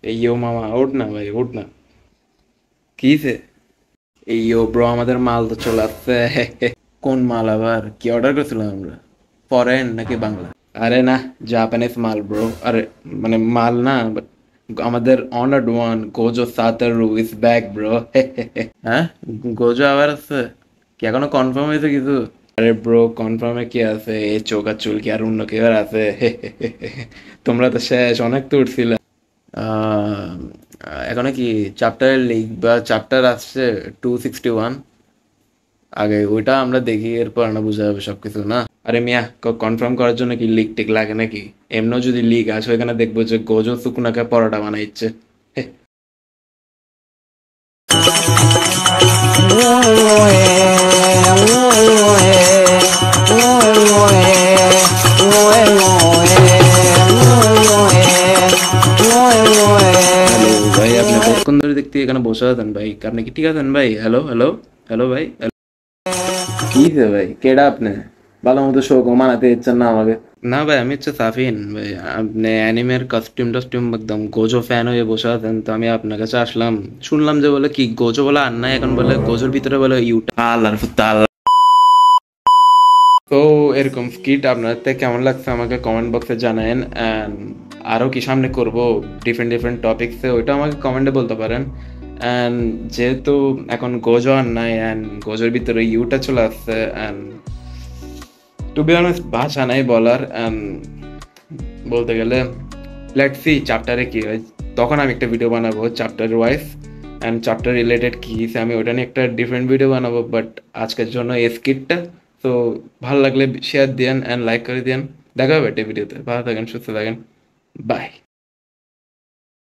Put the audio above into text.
এইও মামা ওঠ না ভাই, ওঠ না। কিছে? এইও ব্রো, আমাদের মাল তো চলে আসছে। কোন মাল আবার? কি অর্ডার করেছিলাম আমরা? ফরেন নাকি বাংলা? আরে না, জাপানিজ মাল ব্রো। আরে মানে মাল না, but আমাদের honoured one Gojo Satoru is back bro. হ্যাঁ, গোজো আবার আছে? কি এখনো কনফার্ম হয়েছে কিছু? আরে ব্রো, কনফার্মে কি আছে? এই চোখ আর চুল কি আর অন্য কেউ আর আছে? তোমরা তো শেষ, অনেক তো উঠছিলে। আহ, এখনো কি চ্যাপ্টারের লিক বা চ্যাপ্টার আসছে 261? আগে ওইটা আমরা দেখি, এরপর না বোঝা যাবে সবকিছু না। আরে মিয়া, কনফার্ম করার জন্য কি লিক টিক লাগে নাকি? এমনও যদি লিক আসে ওইখানে দেখবো যে গোজো সুকুনাকে পরোটা বানাইছে। হ্যালো ভাই, আপনি কতক্ষণ ধরে দেখতে এখানে বসে আছেন ভাই? আপনি কি ঠিক আছেন ভাই? হ্যালো হ্যালো হ্যালো ভাই। কি হে ভাই, কেডা আপনি? ভালো মতো শো মানাতে ইচ্ছেন না আমাকে? না ভাই, আমি হচ্ছে সাফিন ভাই। আপনি অ্যানিমের কস্টিউম টস্টিউম একদম গোজো ফ্যান হয়ে বসে আছেন, তো আমি আপনার কাছে আসলাম। শুনলাম যে বলে কি গোজো বলে আর নাই, এখন বলে গোজোর ভিতরে বলে ইউটা আল্লাহর ফুতাল। তো এরকম স্কিট আপনাদের কেমন লাগছে আমাকে কমেন্ট বক্সে জানায়েন। অ্যান্ড আরও কি সামনে করব ডিফারেন্ট ডিফারেন্ট টপিক্সে, ওইটা আমাকে কমেন্টে বলতে পারেন। অ্যান্ড যেহেতু এখন গোজো আর নাই, অ্যান্ড গোজোর ভিতরে ইউটা চলে আসছে, অ্যান্ড টু বি অনেস্ট ভাষা নাই বলার। বলতে গেলে লেটস সি চ্যাপ্টারে কি হয়, তখন আমি একটা ভিডিও বানাবো chapter wise. And chapter related কী হিসেবে আমি ওটা নিয়ে একটা ডিফারেন্ট ভিডিও বানাবো, বাট আজকের জন্য এই স্কিটটা। তো ভালো লাগলে শেয়ার দিয়েন অ্যান্ড লাইক করে দিয়েন। দেখা হবে একটা ভিডিওতে। ভালো থাকেন, সুস্থ থাকেন। বাই।